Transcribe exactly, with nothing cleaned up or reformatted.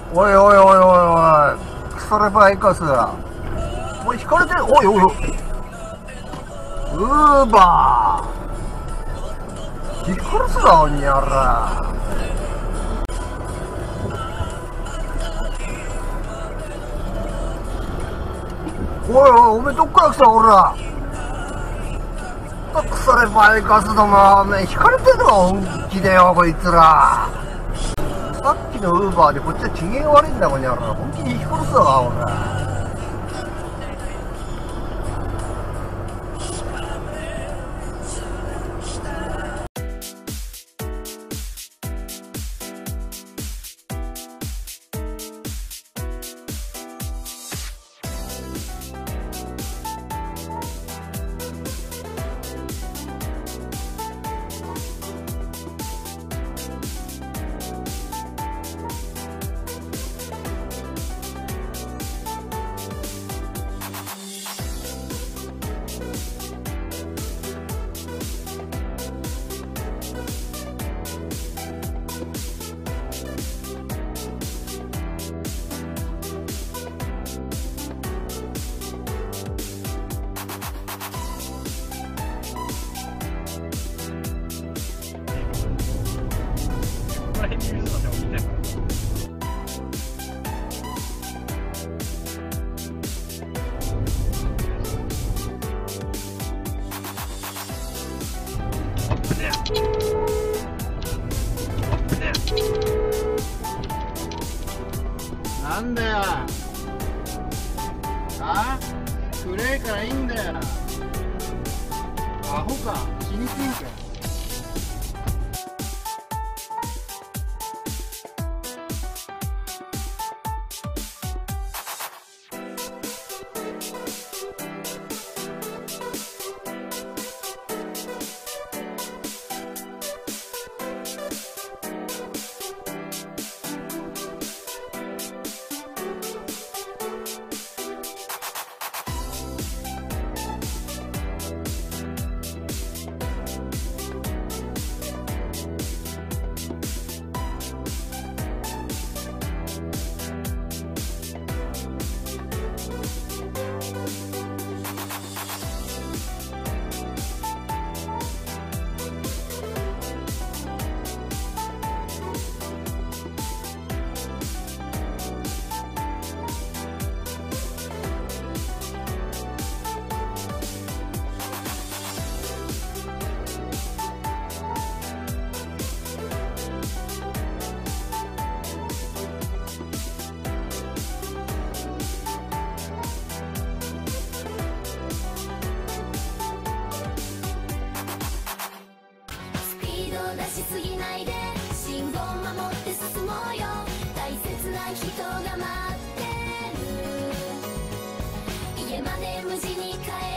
おいおいおいおいおい、クソレバイカス。おい、引かれてる。おいおいおい。ウーバー。引かれすな、おにやら。おいおい、おめえどっから来た、おら。クソレバイカスども、おめえ引かれてるわ、本気でよ、こいつら。さっきのウーバーでこっちは機嫌悪いんだ、こにゃら。本気に引き殺すわ、おら。 なんだよ。あ？暗いからいいんだよ。アホか。気にせんか。 出しすぎないで信号守って進もうよ大切な人が待ってる家まで無事に帰